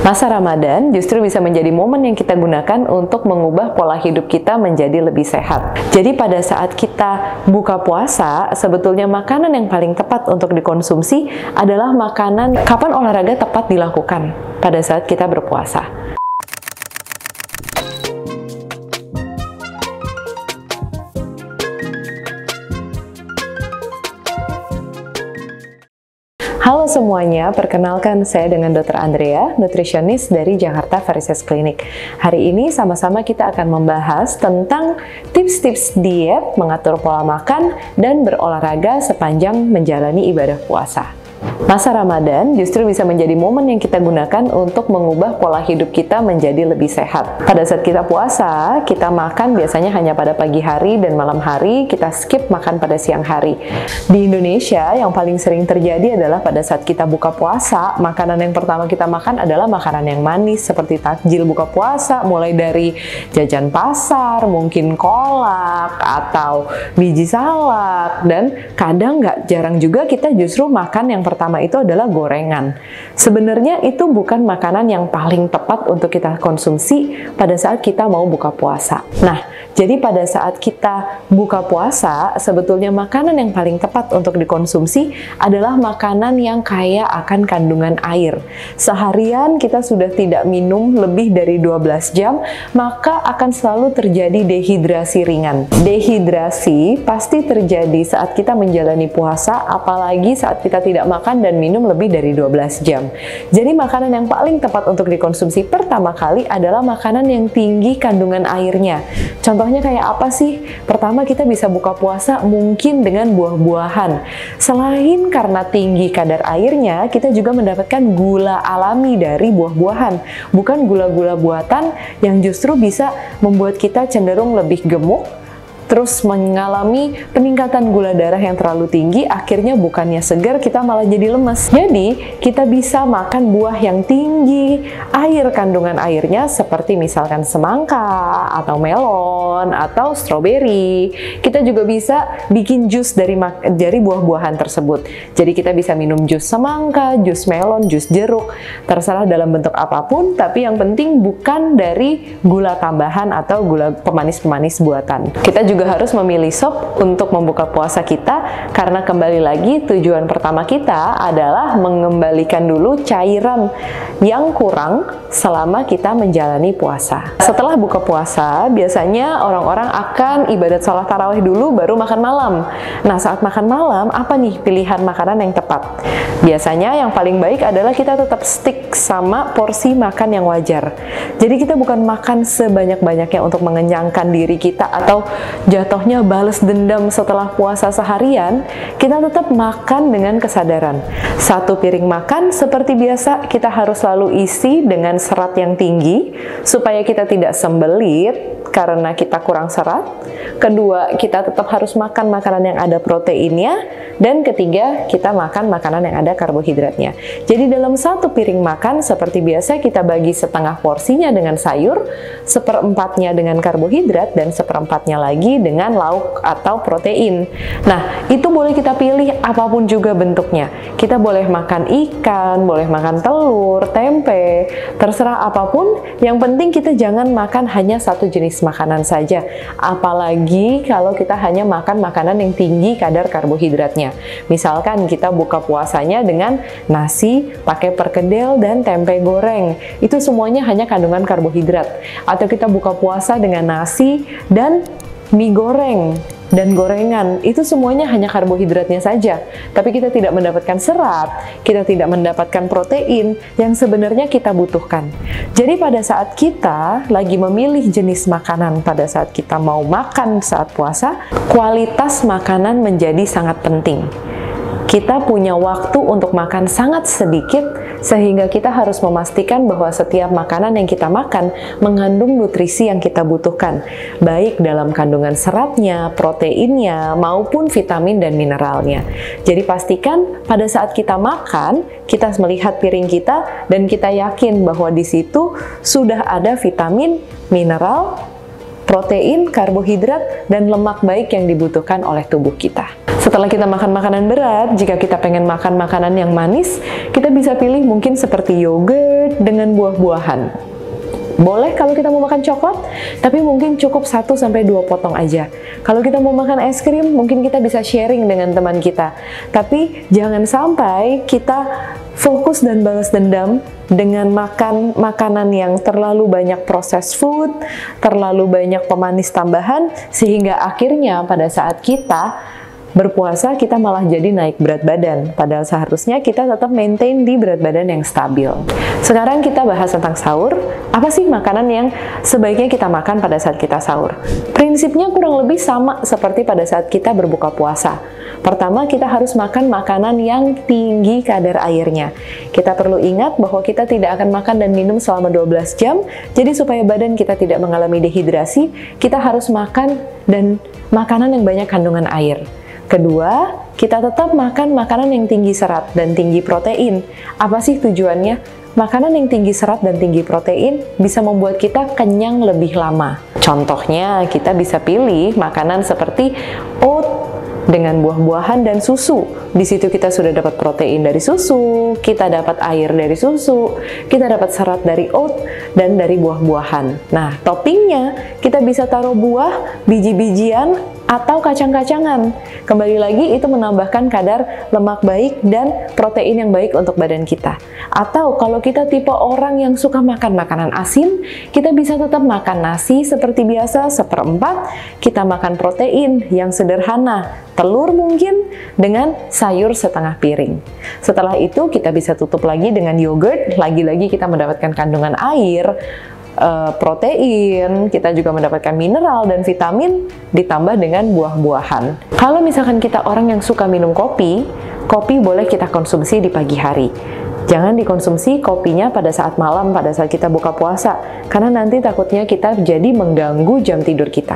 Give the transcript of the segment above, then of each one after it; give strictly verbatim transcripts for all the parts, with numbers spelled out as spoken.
Masa Ramadan justru bisa menjadi momen yang kita gunakan untuk mengubah pola hidup kita menjadi lebih sehat. Jadi pada saat kita buka puasa, sebetulnya makanan yang paling tepat untuk dikonsumsi adalah makanan kapan olahraga tepat dilakukan pada saat kita berpuasa. Halo semuanya, perkenalkan saya dengan dokter Andrea, nutrisionis dari Jakarta Varises Clinic. Hari ini sama-sama kita akan membahas tentang tips-tips diet, mengatur pola makan, dan berolahraga sepanjang menjalani ibadah puasa. Masa Ramadan justru bisa menjadi momen yang kita gunakan untuk mengubah pola hidup kita menjadi lebih sehat. Pada saat kita puasa, kita makan biasanya hanya pada pagi hari dan malam hari, kita skip makan pada siang hari. Di Indonesia, yang paling sering terjadi adalah pada saat kita buka puasa, makanan yang pertama kita makan adalah makanan yang manis, seperti takjil buka puasa, mulai dari jajan pasar, mungkin kolak, atau biji salak, dan kadang nggak jarang juga kita justru makan yang pertama itu adalah gorengan. Sebenarnya itu bukan makanan yang paling tepat untuk kita konsumsi pada saat kita mau buka puasa. Nah, jadi pada saat kita buka puasa, sebetulnya makanan yang paling tepat untuk dikonsumsi adalah makanan yang kaya akan kandungan air. Seharian kita sudah tidak minum lebih dari dua belas jam, maka akan selalu terjadi dehidrasi ringan. Dehidrasi pasti terjadi saat kita menjalani puasa, apalagi saat kita tidak makan dan minum lebih dari dua belas jam. Jadi makanan yang paling tepat untuk dikonsumsi pertama kali adalah makanan yang tinggi kandungan airnya. Contohnya kayak apa sih? Pertama, kita bisa buka puasa mungkin dengan buah-buahan. Selain karena tinggi kadar airnya, kita juga mendapatkan gula alami dari buah-buahan, bukan gula-gula buatan yang justru bisa membuat kita cenderung lebih gemuk, terus mengalami peningkatan gula darah yang terlalu tinggi, akhirnya bukannya segar, kita malah jadi lemes. Jadi, kita bisa makan buah yang tinggi air kandungan airnya, seperti misalkan semangka, atau melon, atau stroberi. Kita juga bisa bikin jus dari, dari buah-buahan tersebut. Jadi, kita bisa minum jus semangka, jus melon, jus jeruk, terserah dalam bentuk apapun, tapi yang penting bukan dari gula tambahan atau gula pemanis-pemanis buatan. Kita juga harus memilih sop untuk membuka puasa kita, karena kembali lagi tujuan pertama kita adalah mengembalikan dulu cairan yang kurang selama kita menjalani puasa. Setelah buka puasa, biasanya orang-orang akan ibadat sholat tarawih dulu baru makan malam. Nah, saat makan malam, apa nih pilihan makanan yang tepat? Biasanya yang paling baik adalah kita tetap stick sama porsi makan yang wajar. Jadi kita bukan makan sebanyak-banyaknya untuk mengenyangkan diri kita atau jatuhnya balas dendam setelah puasa seharian. Kita tetap makan dengan kesadaran. Satu piring makan seperti biasa, kita harus selalu isi dengan serat yang tinggi supaya kita tidak sembelit karena kita kurang serat. Kedua, kita tetap harus makan makanan yang ada proteinnya. Dan ketiga, kita makan makanan yang ada karbohidratnya. Jadi dalam satu piring makan seperti biasa, kita bagi setengah porsinya dengan sayur, seperempatnya dengan karbohidrat, dan seperempatnya lagi dengan lauk atau protein. Nah, itu boleh kita pilih apapun juga bentuknya. Kita boleh makan ikan, boleh makan telur, tempe, terserah apapun. Yang penting kita jangan makan hanya satu jenis makanan saja. Apalagi kalau kita hanya makan makanan yang tinggi kadar karbohidratnya. Misalkan kita buka puasanya dengan nasi, pakai perkedel, dan tempe goreng. Itu semuanya hanya kandungan karbohidrat. Atau kita buka puasa dengan nasi dan mie goreng dan gorengan, itu semuanya hanya karbohidratnya saja. Tapi kita tidak mendapatkan serat, kita tidak mendapatkan protein yang sebenarnya kita butuhkan. Jadi pada saat kita lagi memilih jenis makanan, pada saat kita mau makan saat puasa, kualitas makanan menjadi sangat penting. Kita punya waktu untuk makan sangat sedikit, sehingga kita harus memastikan bahwa setiap makanan yang kita makan mengandung nutrisi yang kita butuhkan, baik dalam kandungan seratnya, proteinnya, maupun vitamin dan mineralnya. Jadi pastikan pada saat kita makan, kita melihat piring kita dan kita yakin bahwa di situ sudah ada vitamin, mineral, protein, karbohidrat, dan lemak baik yang dibutuhkan oleh tubuh kita. Setelah kita makan makanan berat, jika kita pengen makan makanan yang manis, kita bisa pilih mungkin seperti yogurt dengan buah-buahan. Boleh kalau kita mau makan coklat, tapi mungkin cukup satu sampai dua potong aja. Kalau kita mau makan es krim, mungkin kita bisa sharing dengan teman kita. Tapi jangan sampai kita fokus dan balas dendam dengan makan makanan yang terlalu banyak processed food, terlalu banyak pemanis tambahan, sehingga akhirnya pada saat kita berpuasa kita malah jadi naik berat badan, padahal seharusnya kita tetap maintain di berat badan yang stabil. Sekarang kita bahas tentang sahur. Apa sih makanan yang sebaiknya kita makan pada saat kita sahur? Prinsipnya kurang lebih sama seperti pada saat kita berbuka puasa. Pertama, kita harus makan makanan yang tinggi kadar airnya. Kita perlu ingat bahwa kita tidak akan makan dan minum selama dua belas jam, jadi supaya badan kita tidak mengalami dehidrasi, kita harus makan dan makanan yang banyak kandungan air. Kedua, kita tetap makan makanan yang tinggi serat dan tinggi protein. Apa sih tujuannya? Makanan yang tinggi serat dan tinggi protein bisa membuat kita kenyang lebih lama. Contohnya, kita bisa pilih makanan seperti oat dengan buah-buahan dan susu. Di situ kita sudah dapat protein dari susu, kita dapat air dari susu, kita dapat serat dari oat dan dari buah-buahan. Nah, toppingnya kita bisa taruh buah, biji-bijian, atau kacang-kacangan. Kembali lagi, itu menambahkan kadar lemak baik dan protein yang baik untuk badan kita. Atau kalau kita tipe orang yang suka makan makanan asin, kita bisa tetap makan nasi seperti biasa, seperempat, kita makan protein yang sederhana, telur mungkin, dengan sayur setengah piring. Setelah itu kita bisa tutup lagi dengan yogurt, lagi-lagi kita mendapatkan kandungan air, Uh, protein, kita juga mendapatkan mineral dan vitamin ditambah dengan buah-buahan. Kalau misalkan kita orang yang suka minum kopi, kopi boleh kita konsumsi di pagi hari. Jangan dikonsumsi kopinya pada saat malam, pada saat kita buka puasa, karena nanti takutnya kita jadi mengganggu jam tidur kita.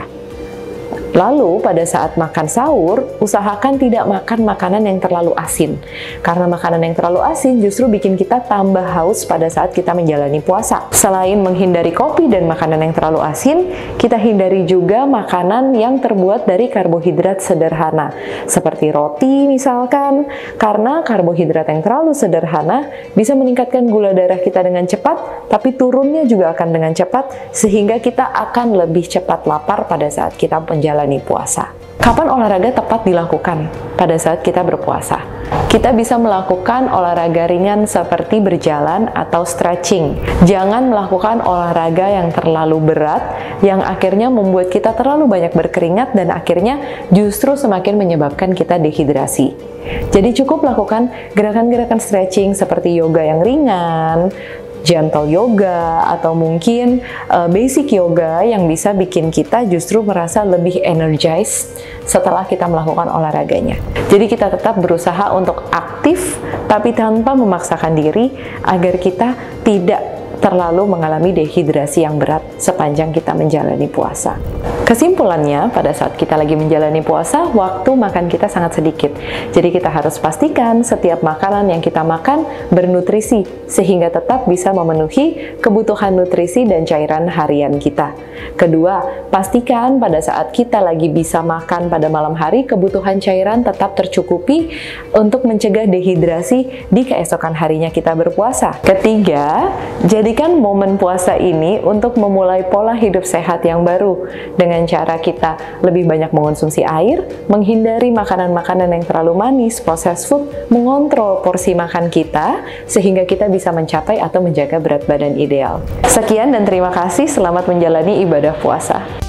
Lalu, pada saat makan sahur, usahakan tidak makan makanan yang terlalu asin. Karena makanan yang terlalu asin justru bikin kita tambah haus pada saat kita menjalani puasa. Selain menghindari kopi dan makanan yang terlalu asin, kita hindari juga makanan yang terbuat dari karbohidrat sederhana. Seperti roti misalkan, karena karbohidrat yang terlalu sederhana bisa meningkatkan gula darah kita dengan cepat, tapi turunnya juga akan dengan cepat, sehingga kita akan lebih cepat lapar pada saat kita menjalani puasa. Kapan olahraga tepat dilakukan? Pada saat kita berpuasa. Kita bisa melakukan olahraga ringan seperti berjalan atau stretching. Jangan melakukan olahraga yang terlalu berat, yang akhirnya membuat kita terlalu banyak berkeringat dan akhirnya justru semakin menyebabkan kita dehidrasi. Jadi cukup lakukan gerakan-gerakan stretching seperti yoga yang ringan, gentle yoga, atau mungkin uh, basic yoga yang bisa bikin kita justru merasa lebih energized setelah kita melakukan olahraganya. Jadi kita tetap berusaha untuk aktif, tapi tanpa memaksakan diri agar kita tidak terlalu mengalami dehidrasi yang berat sepanjang kita menjalani puasa. Kesimpulannya, pada saat kita lagi menjalani puasa, waktu makan kita sangat sedikit. Jadi kita harus pastikan setiap makanan yang kita makan bernutrisi, sehingga tetap bisa memenuhi kebutuhan nutrisi dan cairan harian kita. Kedua, pastikan pada saat kita lagi bisa makan pada malam hari, kebutuhan cairan tetap tercukupi untuk mencegah dehidrasi di keesokan harinya kita berpuasa. Ketiga, jadikan momen puasa ini untuk memulai pola hidup sehat yang baru dengan cara kita lebih banyak mengonsumsi air, menghindari makanan-makanan yang terlalu manis, processed food, mengontrol porsi makan kita sehingga kita bisa mencapai atau menjaga berat badan ideal. Sekian dan terima kasih, selamat menjalani ibadah puasa.